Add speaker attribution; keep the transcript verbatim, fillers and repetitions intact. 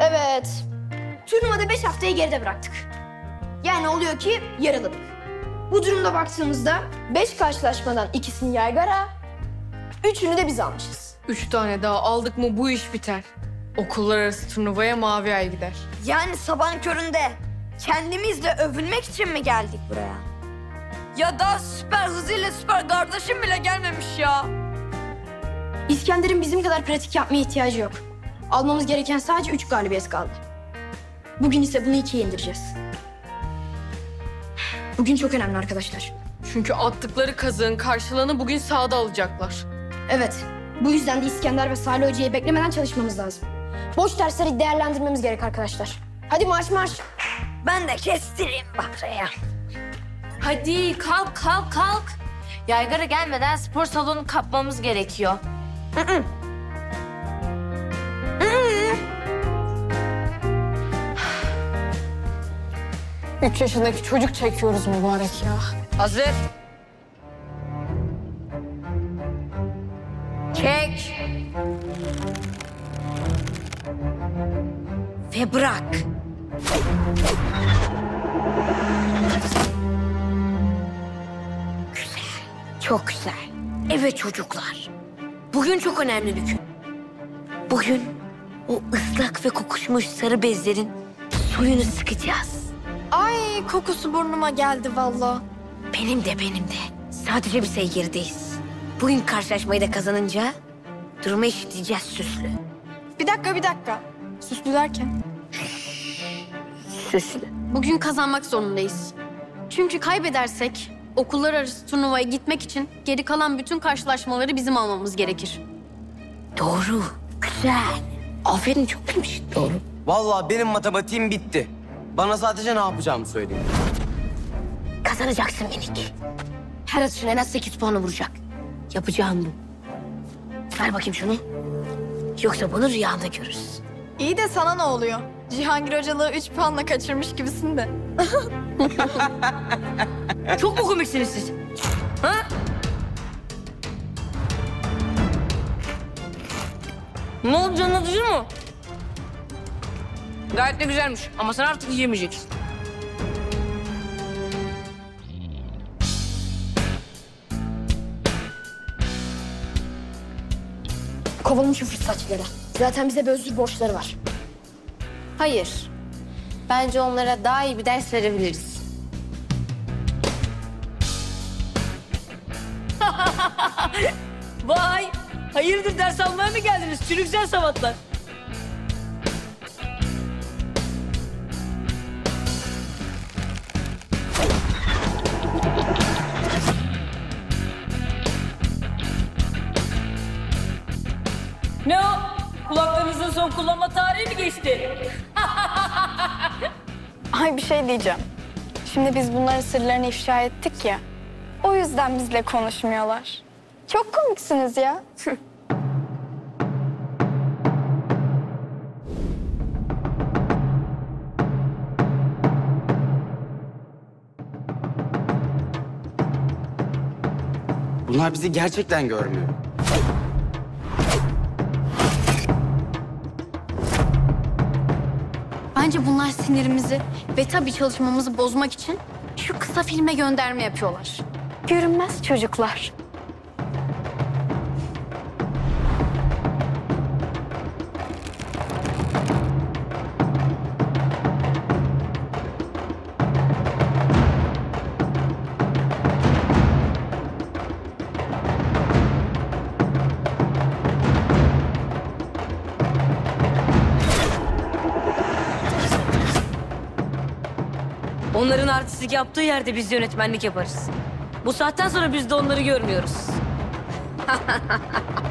Speaker 1: Evet. Turnuvada beş haftayı geride bıraktık. Yani oluyor ki yarıladık. Bu durumda baktığımızda beş karşılaşmadan ikisini yaygara, üçünü de biz almışız.
Speaker 2: Üç tane daha aldık mı bu iş biter. Okullar arası turnuvaya Mavi Ay gider.
Speaker 3: Yani sabahın köründe kendimizle övünmek için mi geldik buraya? Ya da süper hızıyla süper kardeşim bile gelmemiş ya.
Speaker 1: İskender'in bizim kadar pratik yapmaya ihtiyacı yok. Almamız gereken sadece üç galibiyet kaldı. Bugün ise bunu ikiye indireceğiz. Bugün çok önemli arkadaşlar.
Speaker 2: Çünkü attıkları kazığın karşılığını bugün sahada alacaklar.
Speaker 1: Evet, bu yüzden de İskender ve Salih Hoca'yı beklemeden çalışmamız lazım. Boş dersleri değerlendirmemiz gerek arkadaşlar. Hadi marş marş.
Speaker 3: Ben de kestireyim Bahra'ya.
Speaker 4: Hadi kalk kalk kalk. Yaygara gelmeden spor salonu kapmamız gerekiyor.
Speaker 2: Üç yaşındaki çocuk çekiyoruz mübarek ya.
Speaker 3: Hazır. Çek. Ve bırak. Güzel. Çok güzel. Evet çocuklar. Bugün çok önemli bir gün. Bugün o ıslak ve kokuşmuş sarı bezlerin suyunu sıkacağız.
Speaker 1: Ay kokusu burnuma geldi vallahi.
Speaker 3: Benim de benim de. Sadece bir seyirdeyiz. Bugün karşılaşmayı da kazanınca durumu eşitleyeceğiz Süslü.
Speaker 1: Bir dakika bir dakika. Süslü derken?
Speaker 3: Süslü.
Speaker 5: Bugün kazanmak zorundayız. Çünkü kaybedersek okullar arası turnuvaya gitmek için geri kalan bütün karşılaşmaları bizim almamız gerekir.
Speaker 3: Doğru. Güzel. Aferin çok bilmiş. Doğru.
Speaker 6: Vallahi benim matematiğim bitti. Bana sadece ne yapacağımı söyleyin.
Speaker 3: Kazanacaksın minik. Her atışın en az sekiz puanı vuracak. Yapacağım bu. Ver bakayım şunu. Yoksa bunu rüyanda görürüz.
Speaker 7: İyi de sana ne oluyor? Cihangir hocalığı üç puanla kaçırmış gibisin de.
Speaker 3: Çok mu komiksiniz siz? Ha? Ne oldu canın acıyor mu? Gayet de güzelmiş ama sen artık yiyemeyeceksin.
Speaker 1: Kovalım şu fırsatçıları. Zaten bize bir özür borçları var.
Speaker 4: Hayır. Bence onlara daha iyi bir ders verebiliriz.
Speaker 3: Vay! Hayırdır ders almaya mı geldiniz çürüksel savatlar?
Speaker 8: Ne o? Kulaklarınızın son kullanma tarihi mi geçti?
Speaker 7: Ay bir şey diyeceğim. Şimdi biz bunların sırlarını ifşa ettik ya. O yüzden bizle konuşmuyorlar. Çok komiksiniz ya.
Speaker 6: Bunlar bizi gerçekten görmüyor.
Speaker 5: Bence bunlar sinirimizi ve tabii çalışmamızı bozmak için şu kısa filme gönderme yapıyorlar.
Speaker 7: Görünmez çocuklar.
Speaker 3: Onların artistik yaptığı yerde biz yönetmenlik yaparız. Bu saatten sonra biz de onları görmüyoruz.